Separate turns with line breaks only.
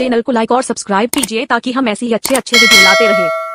Channel को like और subscribe कीजिए ताकि हम ऐसे ही अच्छे अच्छे वीडियो लाते रहे।